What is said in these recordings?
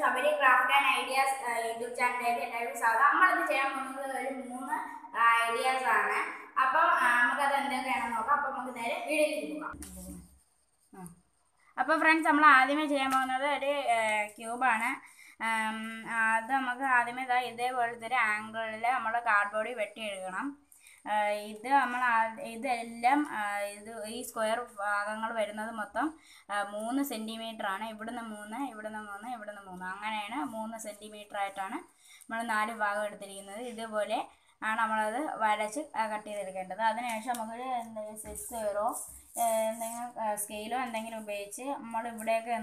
Sabari craft and ideas YouTube ചാനലിലേക്ക് എല്ലാവരും സ്വാഗതം. നമ്മളിത് ചെയ്യാൻ പോകുന്നത് ഒരു 3 ഐഡിയാസ് ആണ്. അപ്പം നമുക്കത് എന്തൊക്കെയാണെന്ന് നോക്കാം. അപ്പം നമുക്ക് നേരെ വീഡിയോയിലേക്ക് പോകാം. അപ്പോൾ ഫ്രണ്ട്സ്, നമ്മൾ ആദ്യമേ ചെയ്യാൻ പോകുന്നത് ഒരു ക്യൂബാണ്. അത് നമുക്ക് ആദ്യമേ ഇതേപോലത്തെ ഒരു ആംഗിളിൽ നമ്മൾ കാർഡ്ബോർഡ് വെട്ടിയെടുക്കണം. ഇതെല്ലാം ഈ സ്ക്വയർ ഭാഗങ്ങൾ വരുന്നത് മൊത്തം 3 സെൻറ്റിമീറ്റർ ആണ്. ഇവിടുന്ന് 3, ഇവിടുന്ന് 3, ഇവിടുന്ന് 3, അങ്ങനെയാണ് 3 സെൻറ്റിമീറ്റർ ആയിട്ടാണ് നമ്മൾ 4 ഭാഗം എടുത്തിരിക്കുന്നത്. ഇതുപോലെ ആണ് നമ്മളത് വരച്ച് കട്ട് ചെയ്തെടുക്കേണ്ടത്. അതിനുശേഷം നമുക്കൊരു സിസറോ എന്തെങ്കിലും സ്കെയിലോ എന്തെങ്കിലും ഉപയോഗിച്ച് നമ്മൾ ഇവിടെയൊക്കെ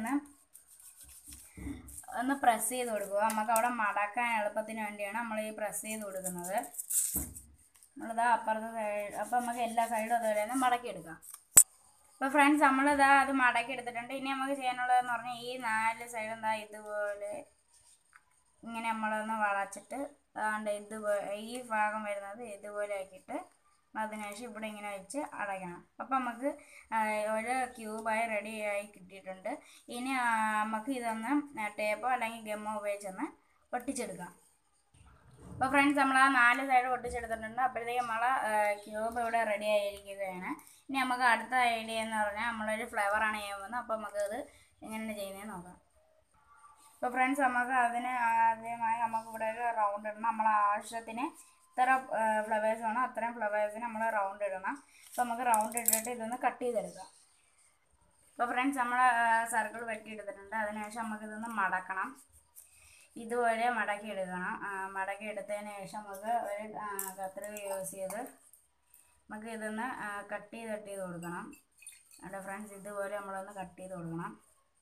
ഒന്ന് പ്രസ് ചെയ്ത് കൊടുക്കുക. നമുക്ക് അവിടെ മടക്കാൻ എളുപ്പത്തിന് വേണ്ടിയാണ് നമ്മൾ ഈ പ്രസ് ചെയ്ത് കൊടുക്കുന്നത്. നമ്മളിതാ അപ്പുറത്തെ സൈഡ്, അപ്പം നമുക്ക് എല്ലാ സൈഡും അതുപോലെ തന്നെ മടക്കിയെടുക്കാം. അപ്പോൾ ഫ്രണ്ട്സ്, അത് മടക്കി എടുത്തിട്ടുണ്ട്. ഇനി നമുക്ക് ചെയ്യാനുള്ളതെന്ന് പറഞ്ഞാൽ ഈ 4 സൈഡും ഇതുപോലെ ഇങ്ങനെ നമ്മളൊന്ന് വളച്ചിട്ട് ഈ ഭാഗം വരുന്നത് ഇതുപോലെ ആക്കിയിട്ട് അതിനുശേഷം ഇവിടെ ഇങ്ങനെ വെച്ച് അടയ്ക്കണം. അപ്പം നമുക്ക് ഒരു ക്യൂബായി റെഡിയായി കിട്ടിയിട്ടുണ്ട്. ഇനി നമുക്ക് ഇതൊന്ന് ടേപ്പോ അല്ലെങ്കിൽ ഗമ്മോ ഉപയോഗിച്ചൊന്ന് ഒട്ടിച്ചെടുക്കാം. അപ്പോൾ ഫ്രണ്ട്സ്, നമ്മൾ ആ 4 സൈഡ് ഒട്ടിച്ചെടുത്തിട്ടുണ്ട്. അപ്പോഴത്തേക്കും നമ്മളെ ക്യൂബ് ഇവിടെ റെഡി ആയിരിക്കുകയാണ്. ഇനി നമുക്ക് അടുത്ത ഐഡിയ എന്ന് പറഞ്ഞാൽ നമ്മളൊരു ഫ്ലവറാണ് ചെയ്യാൻ പോകുന്നത്. അപ്പോൾ നമുക്കത് എങ്ങനെയാണ് ചെയ്യുന്നതെന്ന് നോക്കാം. അപ്പോൾ ഫ്രണ്ട്സ്, നമുക്ക് അതിന് ആദ്യമായി നമുക്കിവിടെ ഒരു റൗണ്ട് ഇടണം. നമ്മളെ ആവശ്യത്തിന് എത്ര ഫ്ലവേഴ്സ് വേണോ അത്രയും ഫ്ലവേഴ്സിന് നമ്മൾ റൗണ്ട് ഇടണം. അപ്പോൾ നമുക്ക് റൗണ്ട് ഇട്ടിട്ട് ഇതൊന്ന് കട്ട് ചെയ്തെടുക്കാം. അപ്പോൾ ഫ്രണ്ട്സ്, നമ്മൾ സർക്കിൾ വെട്ടിയെടുത്തിട്ടുണ്ട്. അതിനുശേഷം നമുക്കിതൊന്ന് മടക്കണം. ഇതുപോലെ മടക്കിയെടുക്കണം. മടക്കിയെടുത്തതിന് ശേഷം നമുക്ക് ഒരു കത്രിക യൂസ് ചെയ്ത് നമുക്ക് ഇതൊന്ന് കട്ട് ചെയ്ത് കൊടുക്കണം. അവിടെ ഫ്രണ്ട്സ്, ഇതുപോലെ നമ്മളൊന്ന് കട്ട് ചെയ്ത് കൊടുക്കണം.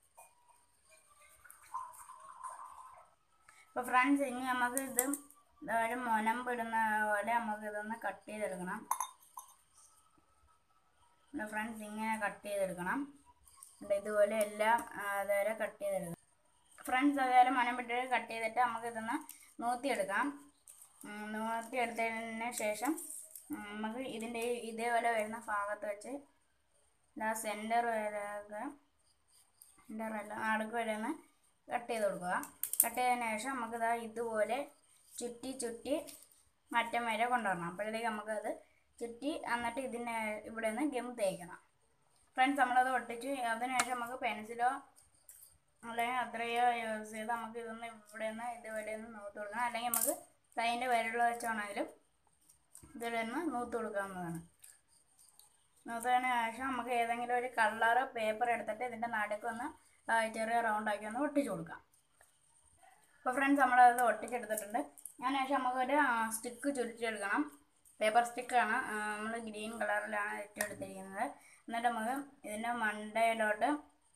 അപ്പോൾ ഫ്രണ്ട്സ്, ഇനി നമുക്ക് ഇത് ഒരു മുനമ്പിടുന്ന പോലെ നമുക്ക് ഇതൊന്ന് കട്ട് ചെയ്തെടുക്കണം. ഫ്രണ്ട്സ്, ഇങ്ങനെ കട്ട് ചെയ്തെടുക്കണം. ഇതുപോലെ എല്ലാം അതുവരെ കട്ട് ചെയ്തെടുക്കണം. ഫ്രണ്ട്സ്, അതുപോലെ മുനമ്പിട്ട് കട്ട് ചെയ്തിട്ട് നമുക്കിതൊന്ന് നൂത്തിയെടുക്കാം. നൂത്തിയെടുത്തതിന് ശേഷം നമുക്ക് ഇതിൻ്റെ ഇതേപോലെ വരുന്ന ഭാഗത്ത് വെച്ച് സെൻറ്റർ വരെ അടുക്ക് വരെ ഒന്ന് കട്ട് ചെയ്ത് കൊടുക്കുക. കട്ട് ചെയ്തതിന് ശേഷം നമുക്ക് ഇതുപോലെ ചുറ്റി മറ്റം വരെ കൊണ്ടുവരണം. അപ്പോഴത്തേക്ക് നമുക്കത് ചുറ്റി എന്നിട്ട് ഇവിടെ നിന്ന് ഗം തേക്കണം. ഫ്രണ്ട്സ്, നമ്മളത് ഒട്ടിച്ച് അതിനുശേഷം നമുക്ക് പെൻസിലോ അല്ലെങ്കിൽ അത്രയോ യൂസ് ചെയ്ത് നമുക്ക് ഇതൊന്ന് ഇവിടെ നിന്ന് ഇതുപോലെ ഒന്ന് നൂത്ത് കൊടുക്കണം. അല്ലെങ്കിൽ നമുക്ക് കൈൻ്റെ വിരൽ വെച്ചാണെങ്കിലും ഇതിവിടെ നിന്ന് നൂത്ത് കൊടുക്കാവുന്നതാണ്. നൂത്തതിന് ശേഷം നമുക്ക് ഏതെങ്കിലും ഒരു കളർ പേപ്പർ എടുത്തിട്ട് ഇതിൻ്റെ നടുക്കൊന്ന് ചെറിയ റൗണ്ടാക്കി ഒന്ന് ഒട്ടിച്ചു കൊടുക്കാം. അപ്പോൾ ഫ്രണ്ട്സ്, നമ്മളത് ഒട്ടിച്ചെടുത്തിട്ടുണ്ട്. അതിനുശേഷം നമുക്കൊരു സ്റ്റിക്ക് ചുരുട്ടിയെടുക്കണം. പേപ്പർ സ്റ്റിക്കാണ്. നമ്മൾ ഗ്രീൻ കളറിലാണ് ഇട്ടെടുത്തിരിക്കുന്നത്. എന്നിട്ട് നമുക്ക് ഇതിൻ്റെ മണ്ടയിലോട്ട്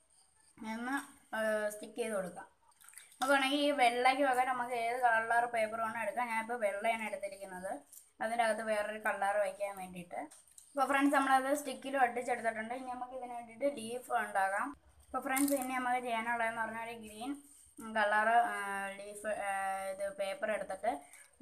ഒന്ന് സ്റ്റിക്ക് ചെയ്ത് കൊടുക്കാം. നമുക്ക് വേണമെങ്കിൽ ഈ വെള്ളയ്ക്ക് പകരം നമുക്ക് ഏത് കളർ പേപ്പർ വേണം എടുക്കാം. ഞാനിപ്പോൾ വെള്ളയാണ് എടുത്തിരിക്കുന്നത്. അതിൻ്റെ അകത്ത് വേറൊരു കളർ വയ്ക്കാൻ വേണ്ടിയിട്ട്. അപ്പോൾ ഫ്രണ്ട്സ്, നമ്മളത് സ്റ്റിക്കിൽ ഒട്ടിച്ചെടുത്തിട്ടുണ്ട്. ഇനി നമുക്ക് ഇതിന് വേണ്ടിയിട്ട് ലീഫ് ഉണ്ടാകാം. അപ്പോൾ ഫ്രണ്ട്സ്, ഇനി നമുക്ക് ചെയ്യാനുള്ളതെന്ന് പറഞ്ഞാൽ ഒരു ഗ്രീൻ കളറ് ലീഫ് പേപ്പർ എടുത്തിട്ട്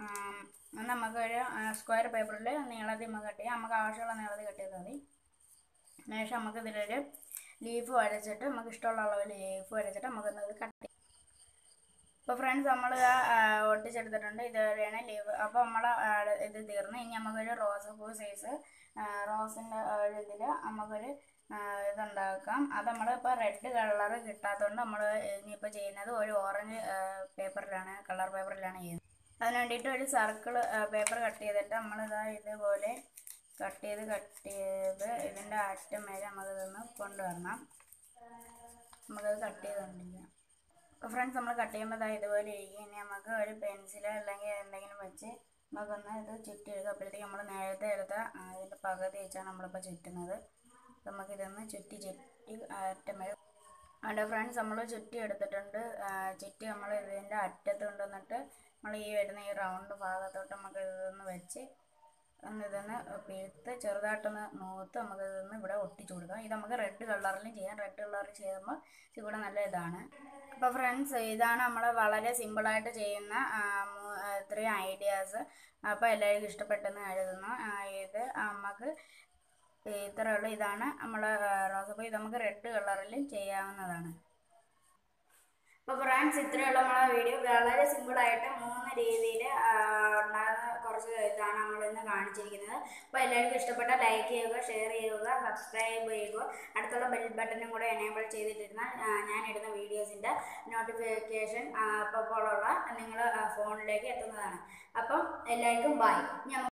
നമുക്കൊരു സ്ക്വയർ പേപ്പറിൽ നീളത്തിൽ നമുക്ക് കട്ട് ചെയ്യാം. നമുക്ക് ആവശ്യമുള്ള നീളത്തിൽ കട്ട് ചെയ്താൽ മതി. അതിനുശേഷം നമുക്ക് ഇതിലൊരു ലീഫ് വരച്ചിട്ട് നമുക്ക് ഇഷ്ടമുള്ള അളവിൽ ലീഫ് വരച്ചിട്ട് നമുക്കൊന്നത് കട്ട് ചെയ്യാം. അപ്പോൾ ഫ്രണ്ട്സ്, നമ്മൾ ഒട്ടിച്ചെടുത്തിട്ടുണ്ട്. ഇതുവരെയാണ് ലീഫ്. അപ്പോൾ നമ്മൾ ഇത് തീർന്ന് ഇനി നമുക്കൊരു റോസപ്പൂ സൈസ് റോസിൻ്റെ ഇതിൽ നമുക്കൊരു ഇതുണ്ടാക്കാം. അത് നമ്മളിപ്പോൾ റെഡ് കളർ കിട്ടാത്തതുകൊണ്ട് നമ്മൾ ഇനിയിപ്പോൾ ചെയ്യുന്നത് ഒരു ഓറഞ്ച് പേപ്പറിലാണ്, കളർ പേപ്പറിലാണ് ചെയ്യുന്നത്. അതിന് വേണ്ടിയിട്ട് ഒരു സർക്കിൾ പേപ്പർ കട്ട് ചെയ്തിട്ട് ഇതുപോലെ കട്ട് ചെയ്ത് ഇതിൻ്റെ അറ്റം വരെ നമുക്കിതൊന്ന് കൊണ്ടുവരണം. നമുക്കത് കട്ട് ചെയ്തുകൊണ്ടിരിക്കാം. അപ്പോൾ ഫ്രണ്ട്സ്, നമ്മൾ കട്ട് ചെയ്യുമ്പോൾ ഇതുപോലെ ഇരിക്കും. ഇനി നമുക്ക് ഒരു പെൻസിൽ അല്ലെങ്കിൽ എന്തെങ്കിലും വെച്ച് നമുക്കൊന്ന് ഇത് ചുറ്റി എടുക്കുക. അപ്പോഴത്തേക്ക് നമ്മൾ നേരത്തെ എടുത്ത ഇതിൻ്റെ പകുതി വെച്ചാണ് നമ്മളിപ്പോൾ ചുറ്റുന്നത്. നമുക്കിതൊന്ന് ചുറ്റി അറ്റം വരെ. അവിടെ ഫ്രണ്ട്സ്, നമ്മൾ ചുറ്റി എടുത്തിട്ടുണ്ട്. ചുറ്റി നമ്മൾ ഇതിൻ്റെ അറ്റത്ത് കൊണ്ടുവന്നിട്ട് നമ്മൾ ഈ വരുന്ന ഈ റൗണ്ട് ഭാഗത്തോട്ട് നമുക്ക് ഇതൊന്ന് വെച്ച് ഇതൊന്ന് പിഴുത്ത് ചെറുതായിട്ടൊന്ന് നൂത്ത് നമുക്കിതൊന്ന് ഇവിടെ ഒട്ടിച്ചു കൊടുക്കാം. ഇത് നമുക്ക് റെഡ് കളറിലും ചെയ്യാം. റെഡ് കളറിൽ ചെയ്യുമ്പോൾ ഇവിടെ നല്ല ഇതാണ്. അപ്പോൾ ഫ്രണ്ട്സ്, ഇതാണ് നമ്മൾ വളരെ സിമ്പിളായിട്ട് ചെയ്യുന്ന 3 ഐഡിയാസ്. അപ്പോൾ എല്ലാവർക്കും ഇഷ്ടപ്പെട്ടെന്ന് കരുതുന്നു. ഇത് നമുക്ക് ഇത്രയുള്ളൂ. ഇതാണ് നമ്മൾ റോസപ്പൂ. ഇത് നമുക്ക് റെഡ് കളറിലും ചെയ്യാവുന്നതാണ്. അപ്പോൾ ഫ്രണ്ട്സ്, ഇത്രയുള്ള നമ്മളെ വീഡിയോ വളരെ സിമ്പിളായിട്ട് 3 രീതിയിൽ ഉണ്ടാകുന്ന കുറച്ച് ഇതാണ് നമ്മളിന്ന് കാണിച്ചിരിക്കുന്നത്. അപ്പോൾ എല്ലാവർക്കും ഇഷ്ടപ്പെട്ട ലൈക്ക് ചെയ്യുക, ഷെയർ ചെയ്യുക, സബ്സ്ക്രൈബ് ചെയ്യുക, അടുത്തുള്ള ബെൽ ബട്ടണും കൂടെ എനേബിൾ ചെയ്തിട്ടിരുന്നാൽ ഞാൻ ഇടുന്ന വീഡിയോസിൻ്റെ നോട്ടിഫിക്കേഷൻ അപ്പോൾ ഉള്ള നിങ്ങൾ ഫോണിലേക്ക് എത്തുന്നതാണ്. അപ്പം എല്ലാവർക്കും ബൈ.